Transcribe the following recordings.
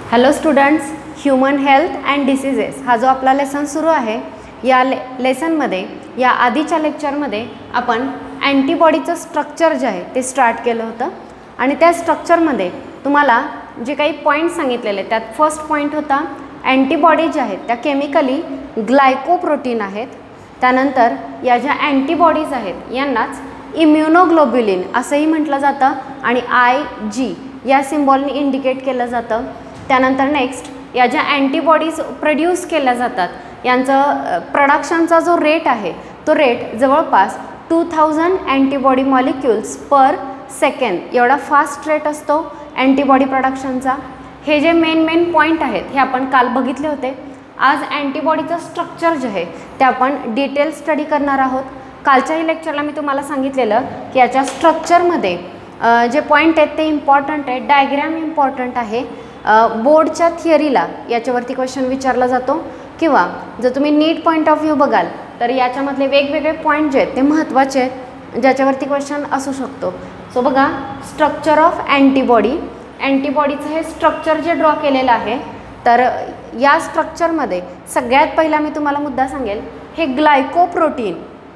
Hello students, human health and diseases हा जो आपला लेसन सुरू आहे, या लेसनमध्ये या आधीच्या लेक्चरमध्ये आपण अँटीबॉडीचं स्ट्रक्चर जे आहे ते स्टार्ट केलं होतं आणि त्या स्ट्रक्चरमध्ये तुम्हाला जे काही पॉईंट सांगितलेले त्यात फर्स्ट पॉईंट होता अँटीबॉडी ज्या आहेत त्या केमिकली ग्लायकोप्रोटीन आहेत. त्यानंतर या ज्या अँटीबॉडीज आहेत यांनाच इम्युनोग्लोब्युलिन असंही म्हटलं जातं आणि IG या सिम्बॉलने इंडिकेट केलं जातं. त्यानंतर नेक्स्ट या ज्या अँटीबॉडीज प्रोड्यूस केल्या जातात यांचं प्रोडक्शनचा जो रेट आहे तो रेट जवळपास 2000 अँटीबॉडी मॉलिक्युल्स पर सेकंड एवढा फास्ट रेट असतो अँटीबॉडी प्रोडक्शनचा. हे जे मेन पॉईंट आहेत हे आपण काल बघितले होते. आज अँटीबॉडीचं स्ट्रक्चर जे आहे ते आपण डिटेल स्टडी करणार आहोत. कालच्याही लेक्चरला मी तुम्हाला सांगितलेलं की याच्या स्ट्रक्चरमध्ये जे पॉईंट आहेत ते इम्पॉर्टंट आहे, डायग्रॅम इम्पॉर्टंट आहे. बोर्डच्या थिअरीला याच्यावरती क्वेश्चन विचारला जातो किंवा जर तुम्ही नीट पॉईंट ऑफ व्ह्यू बघाल तर याच्यामधले वेगवेगळे पॉईंट जे आहेत ते महत्त्वाचे आहेत ज्याच्यावरती क्वेश्चन असू शकतो. सो बघा, स्ट्रक्चर ऑफ अँटीबॉडी, अँटीबॉडीचं हे स्ट्रक्चर जे ड्रॉ केलेलं आहे तर या स्ट्रक्चरमध्ये सगळ्यात पहिला मी तुम्हाला मुद्दा सांगेल हे ग्लायकोप्रोटीन.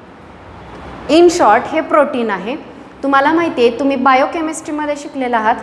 इन शॉर्ट हे प्रोटीन आहे. तुम्हाला माहिती आहे, तुम्ही बायोकेमिस्ट्रीमध्ये शिकलेला आहात,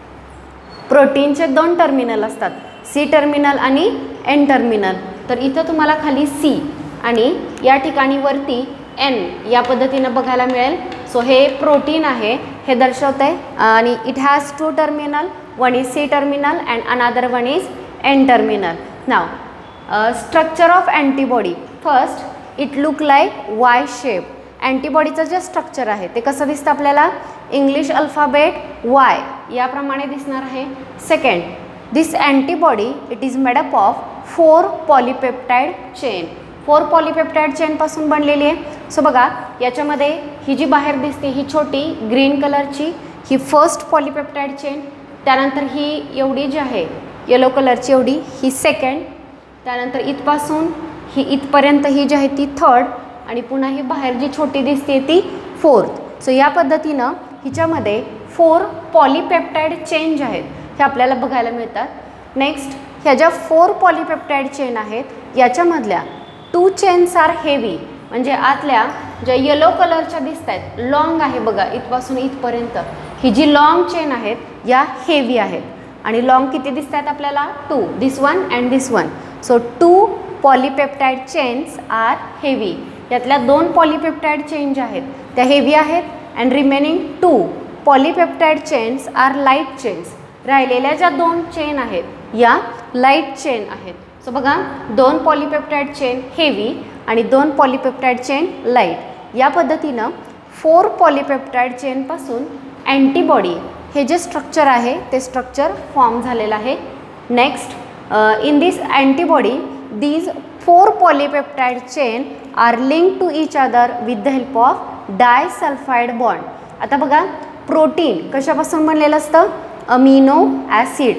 प्रोटीनचे दोन टर्मिनल असतात, C टर्मिनल आणि N टर्मिनल. तर इथं तुम्हाला खाली C आणि या ठिकाणी वरती N या पद्धतीनं बघायला मिळेल. सो हे प्रोटीन आहे हे दर्शवत आहे आणि it has 2 terminal, one is C terminal and another one is N terminal. Now structure of antibody. First it look like Y shape. अँटीबॉडीचं जे स्ट्रक्चर आहे ते कसं दिसतं आपल्याला, इंग्लिश अल्फाबेट Y याप्रमाणे दिसणार आहे. Second, this antibody it is made up of 4 polypeptide chain. 4 polypeptide चेनपासून बनलेली आहे. सो बघा, याच्यामध्ये ही जी बाहेर दिसते ही छोटी ग्रीन कलरची ही फर्स्ट पॉलीपेप्टाइड चेन, त्यानंतर ही एवढी जी आहे येलो कलरची एवढी ही सेकंड, त्यानंतर इथपासून ही इथपर्यंत ही जी आहे ती थर्ड आणि पुन्हा ही बाहेर जी छोटी दिसते ती फोर्थ. सो या पद्धतीनं हिच्यामध्ये 4 पॉलीपेप्टाइड चेन जे आहेत हे आपल्याला बघायला मिळतात. नेक्स्ट, ह्या ज्या 4 पॉलीपेप्टाइड चेन आहेत याच्यामधल्या 2 चेन्स आर हेवी, म्हणजे आतल्या ज्या येलो कलरच्या दिसत आहेत लॉंग आहे बघा इथपासून इथपर्यंत, ही जी लॉंग चेन आहेत या हेवी आहेत. आणि लॉंग किती दिसत आहेत आपल्याला, 2, this one and this one. So 2 polypeptide chains are heavy. यातल्या 2 पॉलीपेप्टाइड चेन ज्या आहेत त्या हेवी आहेत and remaining 2 polypeptide chains are light chains. राहिलेल्या ज्या 2 चेन आहेत या लाईट चेन आहेत. सो बघा, 2 पॉलीपेप्टाइड चेन हेवी आणि 2 पॉलीपेप्टाइड चेन लाईट. या पद्धतीनं 4 पॉलीपेप्टाइड चेनपासून अँटीबॉडी हे जे स्ट्रक्चर आहे ते स्ट्रक्चर फॉर्म झालेलं आहे. Next, in this antibody these 4 polypeptide chain are linked to each other with the help of disulfide bond. आता बघा, प्रोटीन कशापासून बनलेलं असतं, अमिनो ॲसिड.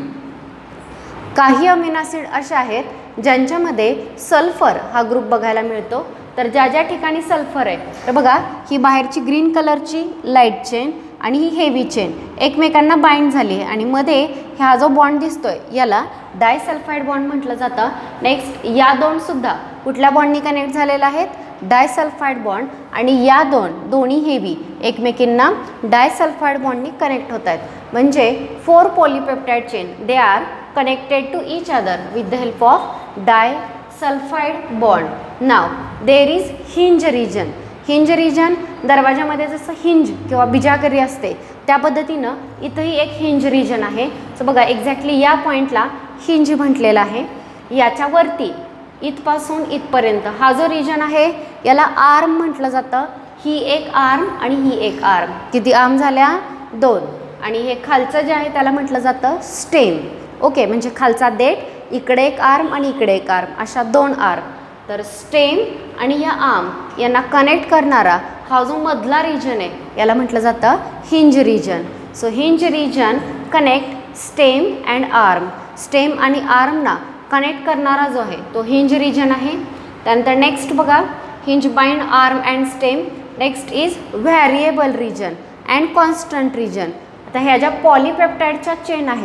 काही अमिनो ॲसिड असे आहेत ज्यांच्यामध्ये सल्फर हा ग्रुप बघायला मिळतो. तर ज्या ठिकाणी सल्फर आहे तर बघा, ही बाहेरची ग्रीन कलरची लाईट चेन आणि ही हेवी चेन एकमेकांना बाइंड झाली आहे आणि मध्ये हा जो बॉन्ड दिसतोय याला डायसल्फाइड बॉन्ड म्हटलं जातं. नेक्स्ट, या दोनसुद्धा कुठल्या बॉन्डनी कनेक्ट झालेल्या आहेत, डायसल्फाइड बॉन्ड. आणि या दोन्ही हेवी एकमेकींना डायसल्फाइड बॉन्डनी कनेक्ट होत आहेत. म्हणजे 4 polypeptide chain they are connected to each other with the help of disulphide bond. Now there is hinge region. Hinge region, दरवाजामध्ये जसं हिंज किंवा बिजागरी असते त्या पद्धतीनं इथंही एक हिंज रिजन आहे. सो बघा, एक्झॅक्टली या पॉईंटला हिंज म्हटलेला आहे. याच्यावरती इथपासून इथपर्यंत हा जो रिजन आहे याला आर्म म्हटलं जातं. ही एक आर्म आणि ही एक आर्म. किती आर्म झाल्या, 2. आणि हे खालचं जे आहे त्याला म्हटलं जातं स्टेम. ओके, म्हणजे खालचा देठ, इकडे एक आर्म आणि इकडे एक आर्म, अशा 2 आर्म. तर स्टेम आणि या आर्म यांना कनेक्ट करणारा हा जो मधला रिजन आहे याला म्हटलं जातं hinge region. So hinge region connect stem and arm. Stem आणि आर्मना कनेक्ट करणारा जो आहे तो हिंज रिजन आहे. त्यानंतर नेक्स्ट बघा, hinge bind arm and stem. Next is variable region and constant region. आता ह्या ज्या पॉलीपेप्टाइडच्या चेन आहेत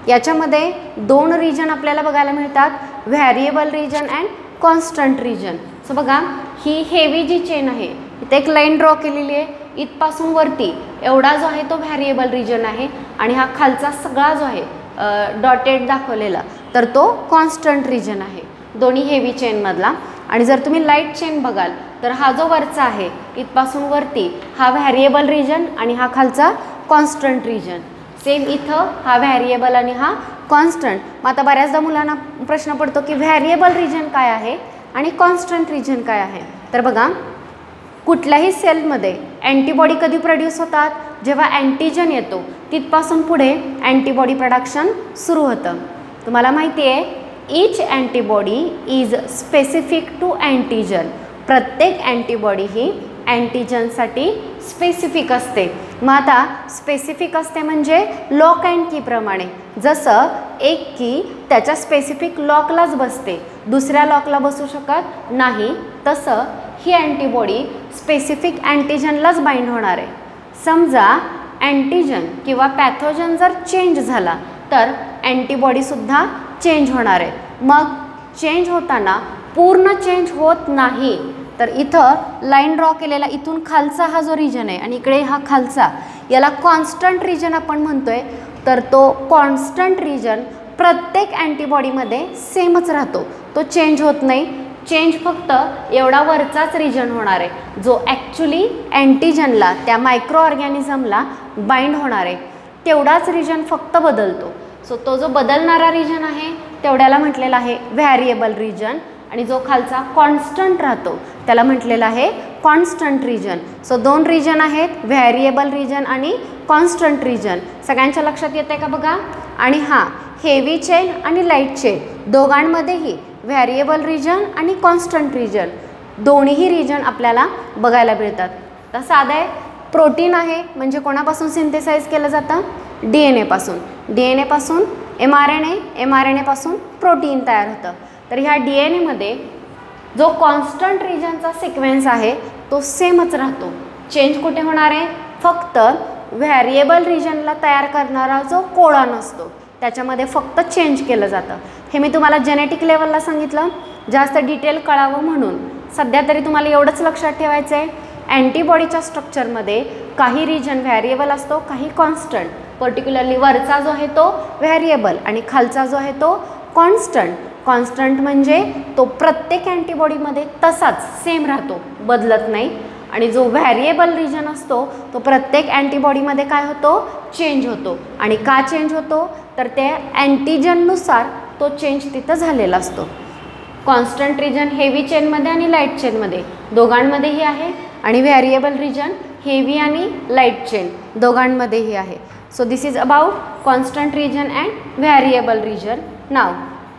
याच्यामध्ये 2 रिजन आपल्याला बघायला मिळतात, variable region and constant region. So बघा ही हेवी जी चेन आहे इथे एक लाईन ड्रॉ केलेली आहे, इथपासून वरती एवढा जो आहे तो व्हॅरिएबल रिजन आहे आणि हा खालचा सगळा जो आहे डॉटेड दाखवलेला तर तो कॉन्स्टंट रिजन आहे, दोन्ही हेवी चेनमधला. आणि जर तुम्ही लाईट चेन बघाल तर हा जो वरचा आहे इथपासून वरती हा व्हॅरिएबल रिजन आणि हा खालचा कॉन्स्टंट रिजन. सेम इथं हा व्हॅरिएबल आणि हा कॉन्स्टंट. मग आता बऱ्याचदा मुलांना प्रश्न पडतो की व्हॅरिएबल रिजन काय आहे आणि कॉन्स्टंट रिजन काय आहे. तर बघा कुठल्याही सेलमध्ये अँटीबॉडी कधी प्रोड्यूस होतात, जेव्हा अँटीजन येतो तिथपासून पुढे अँटीबॉडी प्रोडक्शन सुरू होतं. तुम्हाला माहिती आहे each antibody is specific to antigen. प्रत्येक अँटीबॉडी ही अँटीजनसाठी स्पेसिफिक असते. मग आता स्पेसिफिक असते म्हणजे लॉक अँड कीप्रमाणे. जसं एक की त्याच्या स्पेसिफिक लॉकलाच बसते, दुसऱ्या लॉकला बसू शकत नाही, तसं ही अँटीबॉडी स्पेसिफिक अँटीजनलाच बाइंड होणार आहे. समजा अँटीजन किंवा पॅथोजन जर चेंज झाला तर अँटीबॉडीसुद्धा चेंज होणार आहे. मग चेंज होताना पूर्ण चेंज होत नाही तर इथं लाईन ड्रॉ केलेला इथून खालचा हा जो रिजन आहे आणि इकडे हा खालचा, याला कॉन्स्टंट रिजन आपण म्हणतोय. तर तो कॉन्स्टंट रिजन प्रत्येक अँटीबॉडीमध्ये सेमच राहतो, तो चेंज होत नाही. चेंज फक्त एवढा वरचाच रिजन होणार आहे जो ॲक्च्युली अँटीजनला त्या मायक्रो ऑर्गॅनिझमला बाइंड होणार आहे, तेवढाच रिजन फक्त बदलतो. सो तो जो बदलणारा रिजन आहे तेवढ्याला म्हटलेला आहे व्हॅरिएबल रिजन आणि जो खालचा कॉन्स्टंट राहतो त्याला म्हटलेला आहे कॉन्स्टंट रिजन. सो 2 रिजन आहेत, व्हॅरिएबल रिजन आणि कॉन्स्टंट रिजन. सगळ्यांच्या लक्षात येते का बघा. आणि हां, हेवी चेन आणि लाईट चेन दोघांमध्येही व्हॅरिएबल रिजन आणि कॉन्स्टंट रिजन दोन्हीही रिजन आपल्याला बघायला मिळतात. तर साधं आहे, प्रोटीन आहे म्हणजे कोणापासून सिंथेसाइज केलं जातं, DNA पासून. DNA पासून mRNA, mRNA पासून प्रोटीन तयार होतं. तर ह्या DNA मध्ये जो कॉन्स्टंट रिजनचा सिक्वेन्स आहे तो सेमच राहतो. चेंज कुठे होणार आहे, फक्त व्हॅरिएबल रिजनला तयार करणारा जो कोडॉन असतो त्याच्यामध्ये फक्त चेंज केलं जातं. हे मी तुम्हाला जेनेटिक लेवलला सांगितलं, जास्त डिटेल कळावं म्हणून. सध्या तरी तुम्हाला एवढंच लक्षात ठेवायचं आहे, अँटीबॉडीच्या स्ट्रक्चरमध्ये काही रिजन व्हॅरिएबल असतो, काही कॉन्स्टंट. पर्टिक्युलरली वरचा जो आहे तो व्हॅरिएबल आणि खालचा जो आहे तो कॉन्स्टंट. कॉन्स्टंट म्हणजे तो प्रत्येक अँटीबॉडीमध्ये तसाच सेम राहतो, बदलत नाही. आणि जो व्हॅरिएबल रिजन असतो तो प्रत्येक अँटीबॉडीमध्ये काय होतो, चेंज होतो. आणि का चेंज होतो तर ते अँटीजननुसार तो चेंज तिथं झालेला असतो. कॉन्स्टंट रिजन हेवी चेनमध्ये आणि लाईट चेनमध्ये दोघांमध्येही आहे आणि व्हॅरिएबल रिजन हेवी आणि लाईट चेन दोघांमध्येही आहे. So this is about constant region and variable region. Now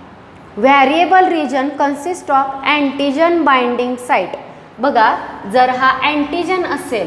variable region consist of antigen binding site. बघा जर हा अँटीजन असेल,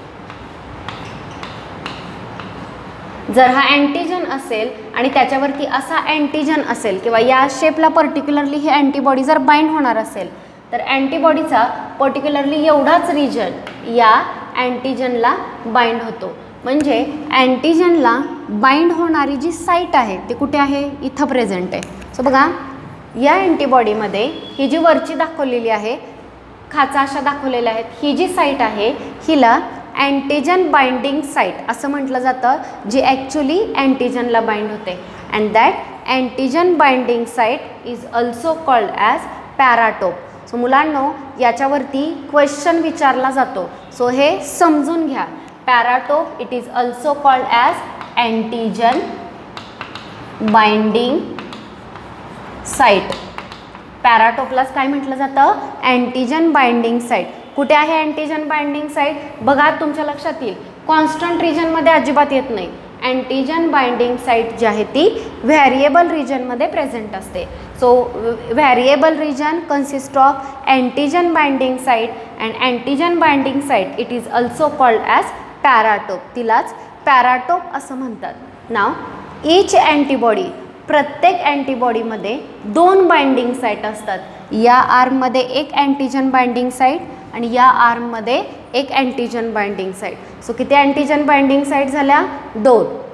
जर हा अँटीजन असेल आणि त्याच्यावरती असा अँटीजन असेल किंवा या शेपला पर्टिक्युलरली ही अँटीबॉडी जर बाइंड होणार असेल तर अँटीबॉडीचा पर्टिक्युलरली एवढाच रिजन या अँटीजनला बाइंड होतो. म्हणजे अँटीजनला बाइंड होणारी जी साईट आहे ती कुठे आहे, इथं प्रेझेंट आहे. सो बघा या अँटीबॉडीमध्ये ही जी वरची दाखवलेली आहे, खाचा अशा दाखवलेल्या आहेत, ही जी साईट आहे हिला अँटीजन बाइंडिंग साईट असं म्हटलं जातं, जी ॲक्च्युली अँटीजनला बाइंड होते. And that antigen binding site is also called as paratope. So मुलांनो याच्यावरती क्वेश्चन विचारला जातो, सो हे समजून घ्या. Paratope it is also called as antigen binding site. पॅराटोपलाच काय म्हटलं जातं, अँटीजन बाइंडिंग साईट. कुठे आहे अँटीजन बाइंडिंग साईट, बघा तुमच्या लक्षात येईल, कॉन्स्टंट रिजनमध्ये अजिबात येत नाही. अँटीजन बाइंडिंग साईट जी आहे ती व्हॅरिएबल रिजनमध्ये प्रेझेंट असते. So variable region consist of antigen binding site and antigen binding site it is also called as paratope. तिलाच पॅराटोप असं म्हणतात. नाव ईच अँटीबॉडी, प्रत्येक अँटीबॉडीमध्ये 2 बाइंडिंग साईट असतात. या आर्ममध्ये एक अँटीजन बाइंडिंग साईट आणि या आर्ममध्ये एक अँटीजन बाइंडिंग साईट. सो किती अँटीजन बाइंडिंग साईट झाल्या, 2.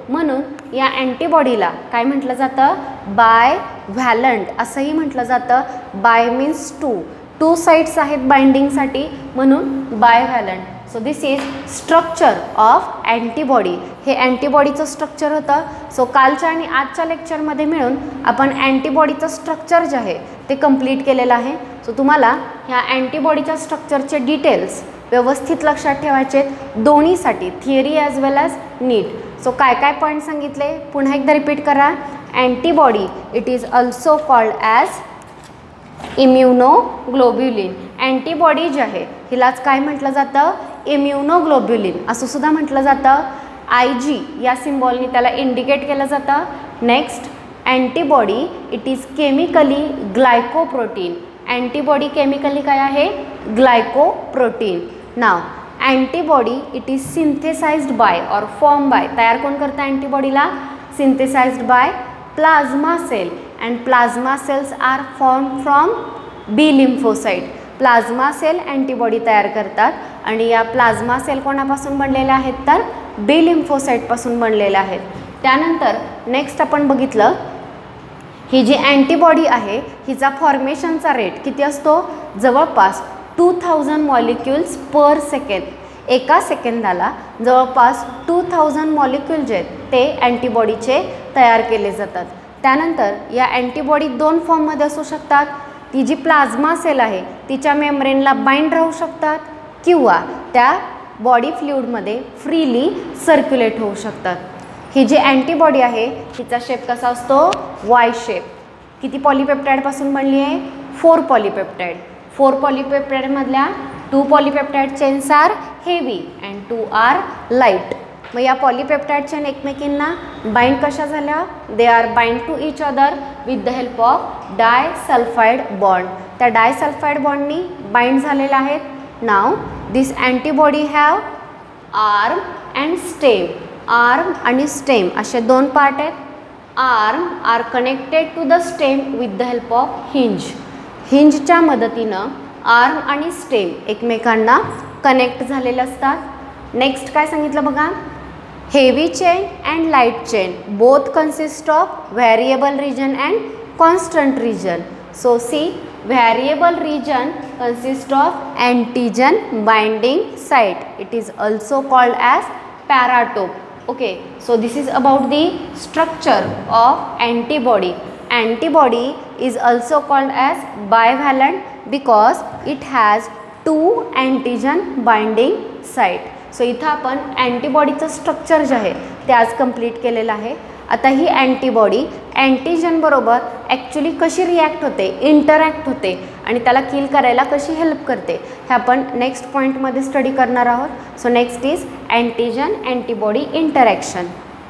म्हणून या अँटीबॉडीला काय म्हटलं जातं, बायव्हॅलंट असंही म्हटलं जातं. बाय मीन्स टू साइड्स आहेत बाइंडिंगसाठी म्हणून bivalent. So this is structure of antibody. हे अँटीबॉडीचं स्ट्रक्चर होतं. सो कालच्या आणि आजच्या लेक्चरमध्ये मिळून आपण अँटीबॉडीचं स्ट्रक्चर जे आहे ते कंप्लीट केलेलं आहे. सो तुम्हाला ह्या अँटीबॉडीच्या स्ट्रक्चरचे डिटेल्स व्यवस्थित लक्षात ठेवायचे दोन्हीसाठी, theory as well as NEET. So काय काय पॉईंट सांगितले पुन्हा एकदा रिपीट करा. Antibody it is also called as immunoglobulin. Antibody जी आहे हिलाच काय म्हटलं जातं, इम्युनोग्लोब्युलिन असं सुद्धा म्हटलं जातं. IG या सिम्बॉलनी त्याला इंडिकेट केलं जातं. Next, antibody it is chemically glycoprotein. Antibody chemically काय आहे, glycoprotein. Now antibody it is synthesized by or form by. तयार कोण करतं अँटीबॉडीला, synthesized by plasma cell and plasma cells are form from B lymphocyte. Plasma cell antibody तयार करतात आणि या प्लाझ्मा सेल कोणापासून बनलेल्या आहेत तर बी लिम्फोसाइटपासून बनलेल्या आहेत. त्यानंतर नेक्स्ट आपण बघितलं ही जी अँटीबॉडी आहे हिचा फॉर्मेशनचा रेट किती असतो, जवळपास 2000 मॉलिक्युल्स पर सेकंड. एका सेकंदाला जवळपास 2000 मॉलिक्युल जे आहेत ते अँटीबॉडीचे तयार केले जातात. त्यानंतर या अँटीबॉडी दोन फॉर्ममध्ये असू शकतात. ती जी प्लाझ्मा सेल आहे तिच्या मेम्ब्रेनला बाइंड राहू शकतात किंवा त्या बॉडी फ्लुइडमध्ये फ्रीली सर्क्युलेट होऊ शकतात. ही जी अँटीबॉडी आहे हिचा शेप कसा असतो, वाय शेप. किती पॉलिपेप्टाइडपासून बनली आहे, 4 पॉलिपेप्टाइड. 4 पॉलिपेप्टाइडमधल्या 2 polypeptide chains are heavy and 2 are light. मग या पॉलिपेप्टाइड चेन एकमेकींना बाइंड कशा झाल्या, they are bind to each other with the help of disulphide bond. त्या डायसल्फाइड बॉन्डनी बाइंड झालेल्या आहेत. Now this antibody have arm and stem. Arm आणि स्टेम असे दोन पार्ट आहेत. Arm are connected to the stem with the help of hinge. हिंजच्या मदतीनं आर्म आणि स्टेम एकमेकांना कनेक्ट झालेले असतात. नेक्स्ट काय सांगितलं बघा, heavy chain and light chain both consist of variable region and constant region. So see variable region consist of antigen binding site. It is also called as paratope. Okay, so this is about the structure of antibody. Antibody is also called as bivalent because it has 2 antigen binding site. So इथं आपण अँटीबॉडीचं structure जे आहे ते आज complete केलेलं आहे. आता ही अँटीबॉडी अँटीजन बरोबर ॲक्च्युली कशी रिॲक्ट होते, इंटरॅक्ट होते आणि त्याला किल करायला कशी हेल्प करते हे आपण नेक्स्ट पॉईंटमध्ये स्टडी करणार आहोत. So next is antigen antibody interaction.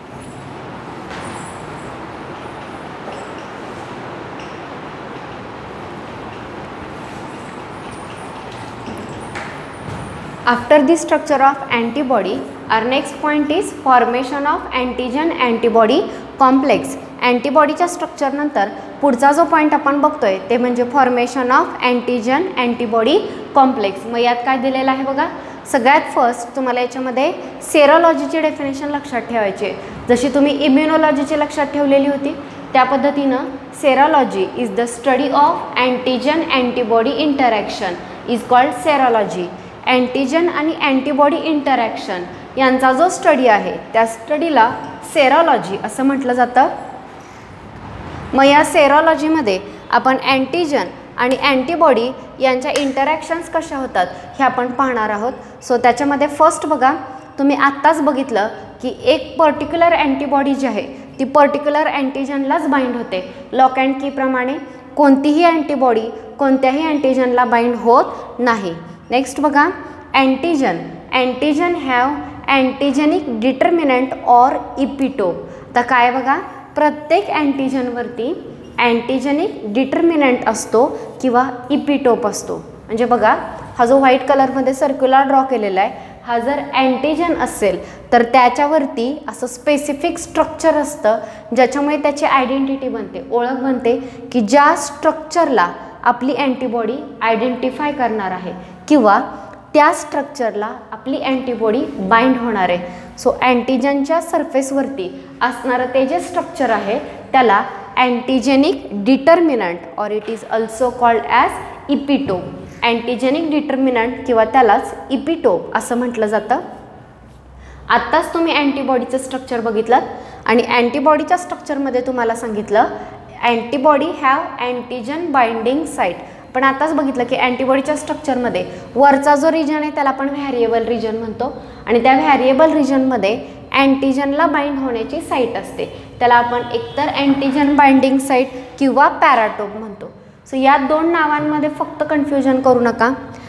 After the structure of antibody, our next point is formation of antigen antibody complex. अँटीबॉडीच्या स्ट्रक्चर नंतर पुढचा जो पॉईंट आपण बघतोय ते म्हणजे formation of antigen antibody complex. मग यात काय दिलेलं आहे बघा, सगळ्यात फर्स्ट तुम्हाला याच्यामध्ये सेरोलॉजीची डेफिनेशन लक्षात ठेवायची. जशी तुम्ही इम्युनॉलॉजीची लक्षात ठेवलेली होती त्या पद्धतीनं serology is the study of antigen antibody interaction is called serology. Antigen आणि अँटीबॉडी इंटरॅक्शन यांचा जो स्टडी आहे त्या स्टडीला सेरोलॉजी असं म्हटलं जातं. मग या सेरोलॉजीमध्ये आपण अँटीजन आणि अँटीबॉडी यांच्या इंटरॅक्शन्स कशा होतात हे आपण पाहणार आहोत. सो त्याच्यामध्ये फर्स्ट बघा, तुम्ही आत्ताच बघितलं की एक पर्टिक्युलर अँटीबॉडी जी आहे ती पर्टिक्युलर अँटीजनलाच बाइंड होते. लॉक अँड कीप्रमाणे कोणतीही अँटीबॉडी कोणत्याही अँटीजनला बाइंड होत नाही. नेक्स्ट बघा, antigen. Antigen have antigenic determinant or epitope. तर काय बघा, प्रत्येक अँटीजनवरती अँटीजेनिक डिटर्मिनंट असतो किंवा इपिटोप असतो. म्हणजे बघा, हा जो व्हाईट कलरमध्ये सर्क्युलर ड्रॉ केलेला आहे हा जर अँटीजन असेल तर त्याच्यावरती असं स्पेसिफिक स्ट्रक्चर असतं ज्याच्यामुळे त्याची आयडेंटिटी बनते, ओळख बनते की ज्या स्ट्रक्चरला आपली अँटीबॉडी आयडेंटिफाय करणार आहे किंवा त्या स्ट्रक्चरला आपली अँटीबॉडी बाइंड होणार आहे. सो अँटीजनच्या सरफेसवरती असणारं ते जे स्ट्रक्चर आहे त्याला antigenic determinant or it is also called as epitope. Antigenic determinant किंवा त्यालाच इपिटोप असं म्हटलं जातं. आत्ताच तुम्ही अँटीबॉडीचं स्ट्रक्चर बघितलं आणि अँटीबॉडीच्या स्ट्रक्चरमध्ये तुम्हाला सांगितलं antibody have antigen binding site. पण आताच बघितलं की अँटीबॉडीच्या स्ट्रक्चरमध्ये वरचा जो रिजन आहे त्याला आपण व्हॅरिएबल रिजन म्हणतो आणि त्या व्हॅरिएबल रिजनमध्ये अँटीजनला बाइंड होण्याची साईट असते. त्याला आपण एकतर अँटीजन बाइंडिंग साईट किंवा पॅराटोप म्हणतो. सो या दोन नावांमध्ये फक्त कन्फ्युजन करू नका.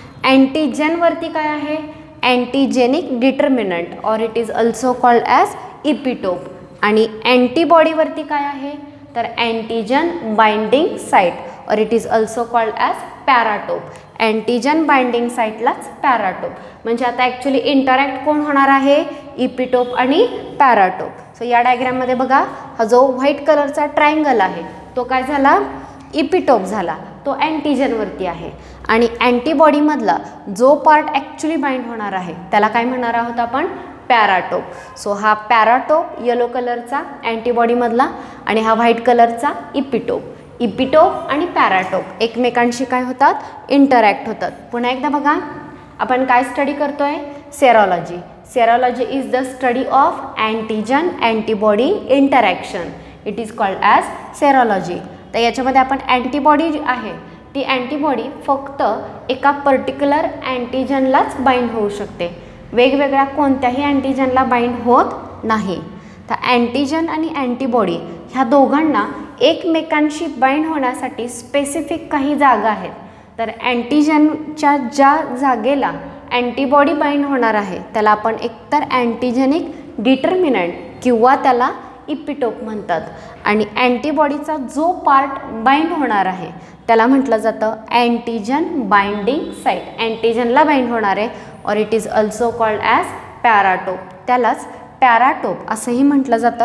अँटीजनवरती काय आहे? Antigenic determinant or it is also called as epitope. आणि अँटीबॉडीवरती काय आहे? तर antigen binding site or it is also called as paratope. Antigen binding साईटलाच पॅराटोप. म्हणजे आता ॲक्च्युली इंटरॅक्ट कोण होणार आहे? इपिटोप आणि पॅराटोप. सो या डायग्राममध्ये बघा हा जो व्हाईट कलरचा ट्रायंगल आहे तो काय झाला? इपिटोप झाला. तो अँटीजनवरती आहे. आणि अँटीबॉडीमधला जो पार्ट ॲक्च्युली बाइंड होणार आहे त्याला काय म्हणणार आहोत आपण? पॅराटोप. सो हा पॅराटोप येलो कलरचा अँटीबॉडीमधला आणि हा व्हाईट कलरचा इपिटोप. इपिटोप आणि पॅराटोप एकमेकांशी काय होतात? इंटरॅक्ट होतात. पुन्हा एकदा बघा आपण काय स्टडी करतोय? Serology. Serology is the study of antigen antibody interaction. It is called as serology. तर याच्यामध्ये आपण अँटीबॉडी जी आहे ती अँटीबॉडी फक्त एका पर्टिक्युलर अँटीजनलाच बाइंड होऊ शकते. वेगवेगळ्या कोणत्याही अँटीजनला बाइंड होत नाही. तर अँटीजन आणि अँटीबॉडी ह्या दोघांना एकमेकांशी बाइंड होण्यासाठी स्पेसिफिक काही जागा आहेत. तर अँटीजनच्या ज्या जागेला अँटीबॉडी बाइंड होणार आहे त्याला आपण एकतर अँटीजेनिक डिटर्मिनंट किंवा त्याला इपिटोप म्हणतात. आणि अँटीबॉडीचा जो पार्ट बाइंड होणार आहे त्याला म्हटलं जातं अँटीजन बाइंडिंग साईट. अँटीजनला बाइंड होणार आहे or it is also called as paratope. त्यालाच पॅराटोप असंही म्हटलं जातं.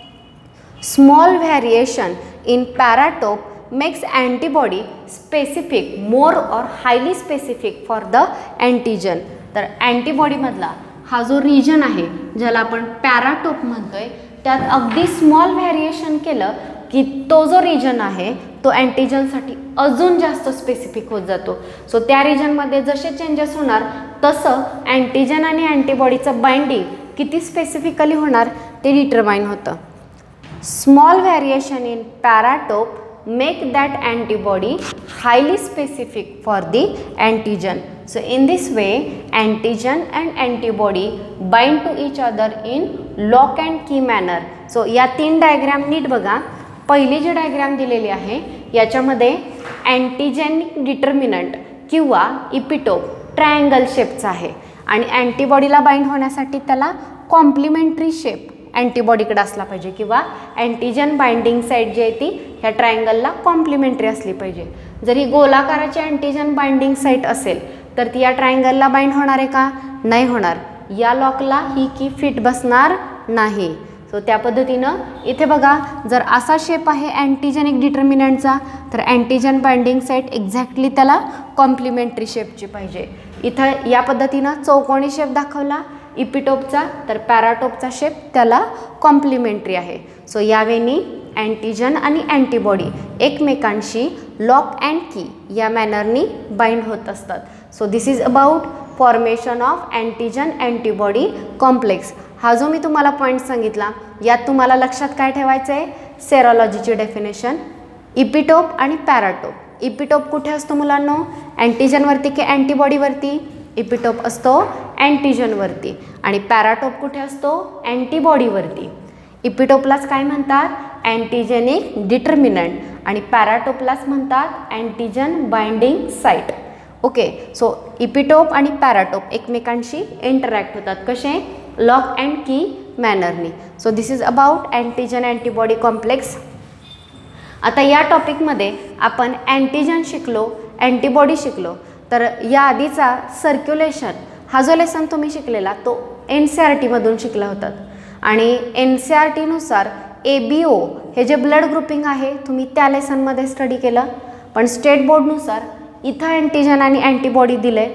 Small variation in paratope makes antibody specific more or highly specific for the antigen. तर अँटीबॉडीमधला हा जो रिजन आहे ज्याला आपण पॅराटोप म्हणतोय त्यात अगदी स्मॉल व्हॅरिएशन केलं की तो जो रिजन आहे तो अँटीजनसाठी अजून जास्त स्पेसिफिक होत जातो. सो त्या रिजनमध्ये जसे चेंजेस होणार तसं अँटीजन आणि अँटीबॉडीचं बाइंडिंग किती स्पेसिफिकली होणार ते डिटरमाइन होतं. Small variation in paratope make that antibody highly specific for the antigen. So in this way antigen and antibody bind to each other in lock and key manner. So या तीन diagram नीट बघा. पहिली जी diagram दिलेली आहे याच्यामध्ये अँटीजेनिक determinant किंवा इपिटोप triangle शेपचा आहे आणि अँटीबॉडीला बाइंड होण्यासाठी त्याला कॉम्प्लिमेंटरी शेप अँटीबॉडीकडे असला पाहिजे किंवा अँटीजन बाइंडिंग साईट जी आहे ती ह्या ट्रायंगलला कॉम्प्लिमेंटरी असली पाहिजे. जरी गोलाकाराची अँटीजन बाइंडिंग साईट असेल तर ती या ट्रायंगलला बाइंड होणार आहे का? नाही होणार. या लॉकला ही की फिट बसणार नाही. सो त्या पद्धतीनं इथे बघा जर असा शेप आहे अँटीजेनिक डिटर्मिनंटचा तर अँटीजन बाइंडिंग साईट एक्झॅक्टली त्याला कॉम्प्लिमेंटरी शेपची पाहिजे. इथं या पद्धतीनं चौकोनी शेप दाखवला इपिटोपचा तर पॅराटोपचा शेप त्याला कॉम्प्लिमेंटरी आहे. सो यावेळी अँटीजन आणि अँटीबॉडी एकमेकांशी लॉक अँड की या मॅनरनी बाइंड होत असतात. So this is about formation of antigen antibody complex. हा जो मी तुम्हाला पॉईंट सांगितला यात तुम्हाला लक्षात काय ठेवायचं आहे? सेरोलॉजीची डेफिनेशन. इपिटोप आणि पॅराटोप. इपिटोप कुठे असतो मुलांनो? अँटीजनवरती की अँटीबॉडीवरती? इपिटोप असतो अँटीजनवरती. आणि पॅराटोप कुठे असतो? अँटीबॉडीवरती. इपिटोपलाच काय म्हणतात? अँटीजेनिक डिटर्मिनंट आणि पॅराटोपलाच म्हणतात antigen binding site. Okay. So epitope आणि पॅराटोप एकमेकांशी इंटरॅक्ट होतात. कसे? लॉक अँड की मॅनरनी. So this is about antigen antibody complex. आता या टॉपिकमध्ये आपण अँटीजन शिकलो, अँटीबॉडी शिकलो. तर या आधीचा सर्क्युलेशन हा जो लेसन तुम्ही शिकलेला तो NCERTमधून शिकला होतात आणि NCERTनुसार ABO हे जे ब्लड ग्रुपिंग आहे तुम्ही त्या लेसनमध्ये स्टडी केलं. पण स्टेट बोर्डनुसार इथं अँटीजन आणि अँटीबॉडी दिले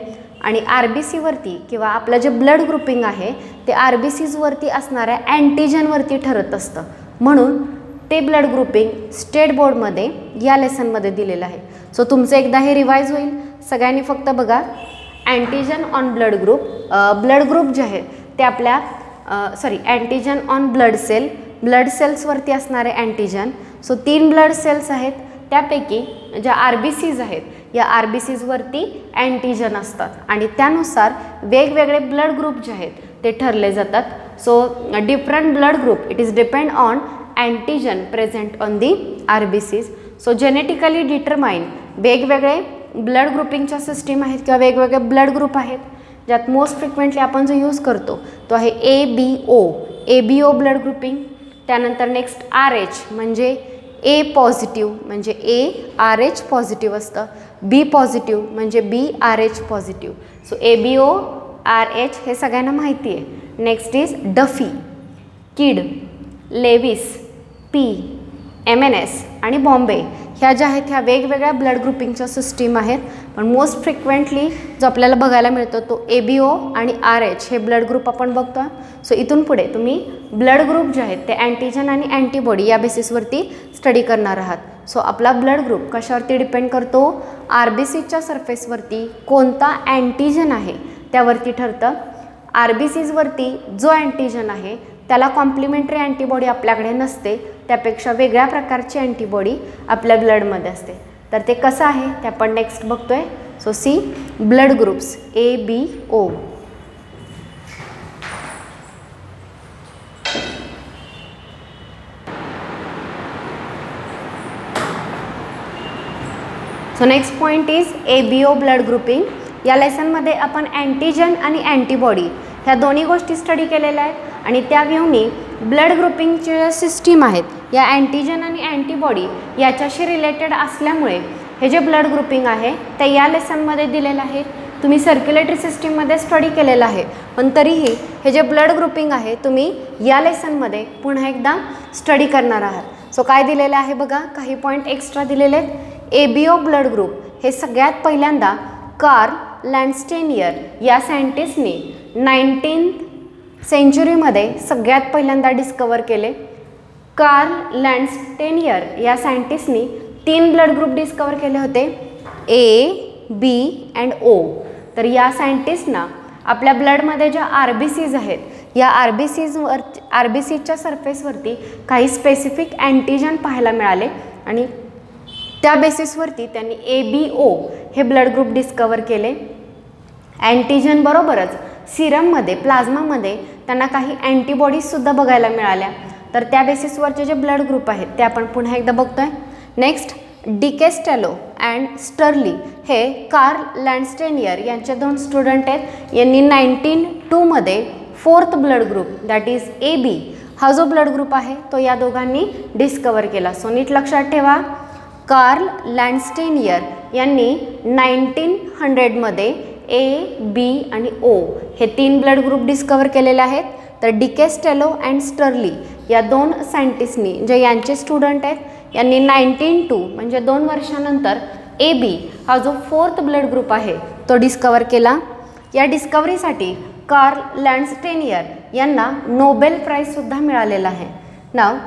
आणि RBCवरती किंवा आपलं जे ब्लड ग्रुपिंग आहे ते RBCजवरती असणाऱ्या अँटीजनवरती ठरत असतं. म्हणून ते ब्लड ग्रुपिंग स्टेट बोर्डमध्ये या लेसनमध्ये दिलेलं आहे. सो तुमचं एकदा हे रिवाईज होईल. सगळ्यांनी फक्त बघा, अँटीजन ऑन ब्लड ग्रुप जे आहेत ते आपल्या अँटीजन ऑन ब्लड सेल्सवरती असणारे अँटीजन. सो 3 ब्लड सेल्स आहेत, त्यापैकी ज्या RBCज आहेत या RBCजवरती अँटीजन असतात आणि त्यानुसार वेगवेगळे ब्लड ग्रुप जे आहेत ते ठरले जातात. So different blood group it is depend on antigen present on the RBCज. सो जेनेटिकली डिटरमाइन वेगवेगळे ब्लड ग्रुपिंगच्या सिस्टीम आहेत किंवा वेगवेगळे ब्लड ग्रुप आहेत, ज्यात मोस्ट फ्रिक्वेंटली आपण जो यूज करतो तो आहे ABO ब्लड ग्रुपिंग. त्यानंतर नेक्स्ट RH म्हणजे A पॉझिटिव्ह म्हणजे ARH पॉझिटिव्ह असतं, B पॉझिटिव्ह म्हणजे BRH positive. So ABO RH हे सगळ्यांना माहिती आहे. Next is Duffy, Kidd, Lewis, P, MNS आणि बॉम्बे ह्या ज्या आहेत ह्या वेगवेगळ्या ब्लड ग्रुपिंगच्या सिस्टीम आहेत. पण मोस्ट फ्रिक्वेंटली जो आपल्याला बघायला मिळतो तो ABO आणि RH हे ब्लड ग्रुप आपण बघतो. सो इथून पुढे तुम्ही ब्लड ग्रुप जे आहेत ते अँटीजन आणि अँटीबॉडी या बेसिसवरती स्टडी करणार आहात. सो आपला ब्लड ग्रुप कशावरती डिपेंड करतो, RBCच्या सरफेसवरती कोणता अँटीजन आहे त्यावरती ठरतं. RBCजवरती जो अँटीजन आहे त्याला कॉम्प्लिमेंटरी अँटीबॉडी आपल्याकडे नसते, त्यापेक्षा वेगळ्या प्रकारची अँटीबॉडी आपल्या ब्लडमध्ये असते. तर ते कसं आहे ते आपण नेक्स्ट बघतोय. So see blood groups ABO. So next point is ABO blood grouping. या लेसनमध्ये आपण अँटीजन आणि अँटीबॉडी ह्या दोन्ही गोष्टी स्टडी केलेल्या आहेत आणि त्या व्ह्यूनी ब्लड ग्रुपिंगचे ज्या सिस्टीम आहेत या अँटीजन आणि अँटीबॉडी याच्याशी रिलेटेड असल्यामुळे हे जे ब्लड ग्रुपिंग आहे ते या लेसनमध्ये दिलेलं आहे. तुम्ही सर्क्युलेटरी सिस्टीममध्ये स्टडी केलेलं आहे, पण तरीही हे जे ब्लड ग्रुपिंग आहे तुम्ही या लेसनमध्ये पुन्हा एकदा स्टडी करणार आहात. सो काय दिलेलं आहे बघा, काही पॉईंट एक्स्ट्रा दिलेले आहेत. ABO ब्लड ग्रुप हे सगळ्यात पहिल्यांदा कार्ल लँडस्टेनियर या सायंटिस्टनी 19th सेंचुरीमध्ये सगळ्यात पहिल्यांदा डिस्कवर केले. कार्ल लँडस्टेनियर या सायंटिस्टनी 3 ब्लड ग्रुप डिस्कवर केले होते, A, B अँड O. तर या सायंटिस्टना आपल्या ब्लडमध्ये ज्या RBCज आहेत या RBCच्या सरफेसवरती काही स्पेसिफिक अँटीजन पाहायला मिळाले आणि त्या बेसिसवरती त्यांनी ABO हे ब्लड ग्रुप डिस्कवर केले. अँटीजन बरोबरच सिरममध्ये प्लाझ्मामध्ये त्यांना काही अँटीबॉडीजसुद्धा बघायला मिळाल्या. तर त्या बेसिसवरचे जे ब्लड ग्रुप आहेत ते आपण पुन्हा एकदा बघतोय. नेक्स्ट डिकेस्टेलो अँड स्टर्ली हे कार्ल लँडस्टेनियर यांचे 2 स्टुडंट आहेत. यांनी 1902मध्ये 4th blood group that is AB हा जो ब्लड ग्रुप आहे तो या दोघांनी डिस्कवर केला. सो नीट लक्षात ठेवा, कार्ल लँडस्टेनियर यांनी 1900मध्ये A, B आणि O हे 3 ब्लड ग्रुप डिस्कवर केलेले आहेत. तर डिकेस्टेलो अँड स्टर्ली या 2 सायंटिस्टनी जे यांचे स्टुडंट आहेत यांनी 1902 म्हणजे 2 वर्षानंतर AB हा जो 4th ब्लड ग्रुप आहे तो डिस्कवर केला. या डिस्कवरीसाठी कार्ल लँडस्टेनियर यांना नोबेल प्राईजसुद्धा मिळालेला आहे. नाव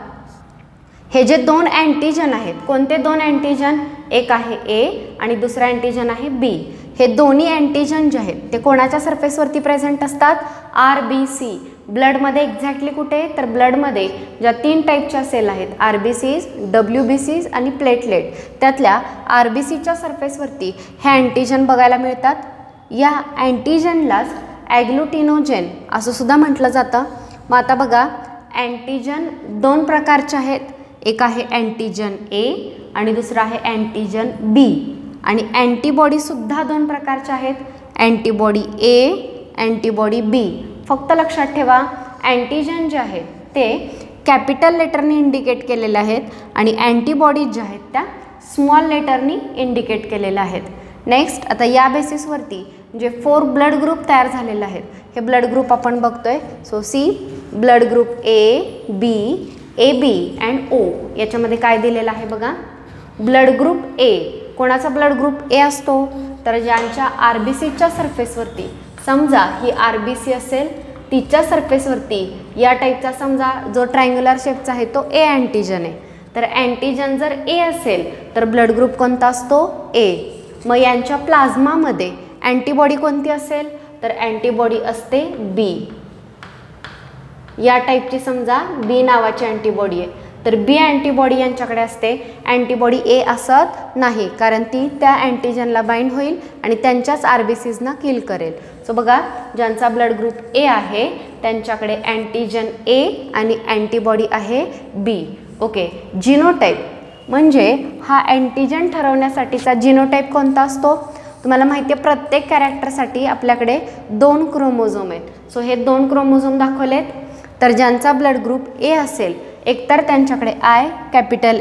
हे जे 2 अँटीजन आहेत, कोणते 2 अँटीजन, एक आहे A आणि दुसरा अँटीजन आहे B. हे दोन्ही अँटीजन जे आहेत ते कोणाच्या सरफेसवरती प्रेझेंट असतात, RBC. ब्लडमध्ये एक्झॅक्टली कुठे, तर ब्लडमध्ये ज्या 3 टाईपच्या सेल आहेत RBCs, WBCs आणि प्लेटलेट, त्यातल्या RBCच्या सरफेसवरती हे अँटीजन बघायला मिळतात. या अँटीजनलाच ॲग्लुटिनोजेन असं सुद्धा म्हटलं जातं. मग आता बघा, अँटीजन 2 प्रकारचे आहेत, एक आहे अँटीजन A आणि दुसरा आहे अँटीजन B. आणि अँटीबॉडीसुद्धा 2 प्रकारच्या आहेत, अँटीबॉडी A, अँटीबॉडी B. फक्त लक्षात ठेवा, अँटीजन जे आहेत ते कॅपिटल लेटरनी इंडिकेट केलेले आहेत आणि अँटीबॉडीज ज्या आहेत त्या स्मॉल लेटरनी इंडिकेट केलेल्या आहेत. नेक्स्ट आता या बेसिसवरती जे 4 ब्लड ग्रुप तयार झालेले आहेत हे ब्लड ग्रुप आपण बघतोय. So see blood group A, B, AB and O. याच्यामध्ये काय दिलेलं आहे बघा, ब्लड ग्रुप A कोणाचा ब्लड ग्रुप A असतो, तर ज्यांच्या RBCच्या सरफेसवरती, समजा ही RBC असेल, तिच्या सरफेसवरती या टाईपचा समजा जो ट्रायंग्युलर शेपचा आहे तो A अँटीजन आहे. तर अँटीजन जर A असेल तर ब्लड ग्रुप कोणता असतो? A. मग यांच्या प्लाझ्मामध्ये अँटीबॉडी कोणती असेल? तर अँटीबॉडी असते B. या टाईपची समजा B नावाची अँटीबॉडी आहे, तर B अँटीबॉडी यांच्याकडे असते. अँटीबॉडी A असत नाही, कारण ती त्या अँटीजनला बाइंड होईल आणि त्यांच्याच RBCsना किल करेल. सो बघा, ज्यांचा ब्लड ग्रुप A आहे त्यांच्याकडे अँटीजन A आणि अँटीबॉडी आहे B. ओके. जिनोटाईप म्हणजे हा अँटीजन ठरवण्यासाठीचा जिनोटाईप कोणता असतो? तुम्हाला माहिती आहे, प्रत्येक कॅरेक्टरसाठी आपल्याकडे 2 क्रोमोझोम आहेत. सो हे 2 क्रोमोझोम दाखवलेत. तर ज्यांचा ब्लड ग्रुप A असेल, एकतर त्यांच्याकडे I कॅपिटल